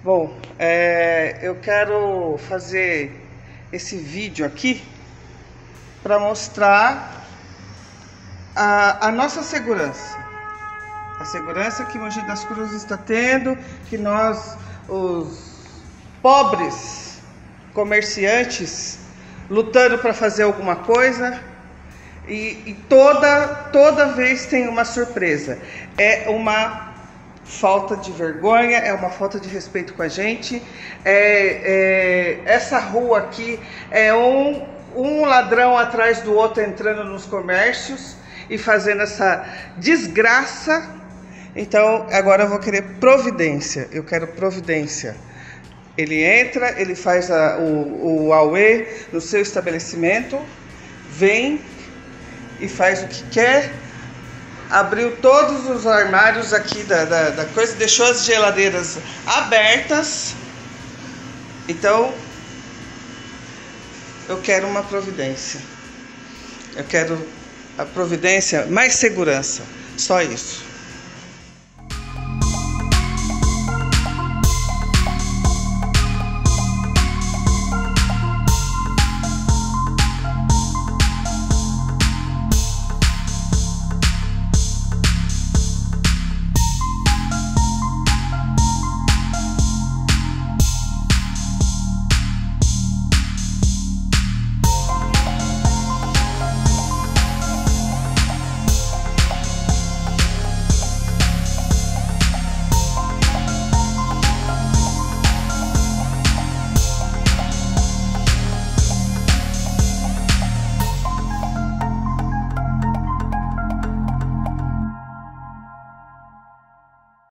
Bom, eu quero fazer esse vídeo aqui para mostrar a nossa segurança. A segurança que Mogi das Cruzes está tendo, que nós, os pobres comerciantes, lutando para fazer alguma coisa, e toda vez tem uma surpresa. É uma falta de vergonha, é uma falta de respeito com a gente. Essa rua aqui é um ladrão atrás do outro entrando nos comércios e fazendo essa desgraça. Então agora eu vou querer providência, eu quero providência. Ele entra, ele faz o auê no seu estabelecimento, vem e faz o que quer, abriu todos os armários aqui da coisa, deixou as geladeiras abertas. Então eu quero uma providência, eu quero a providência, mais segurança, só isso.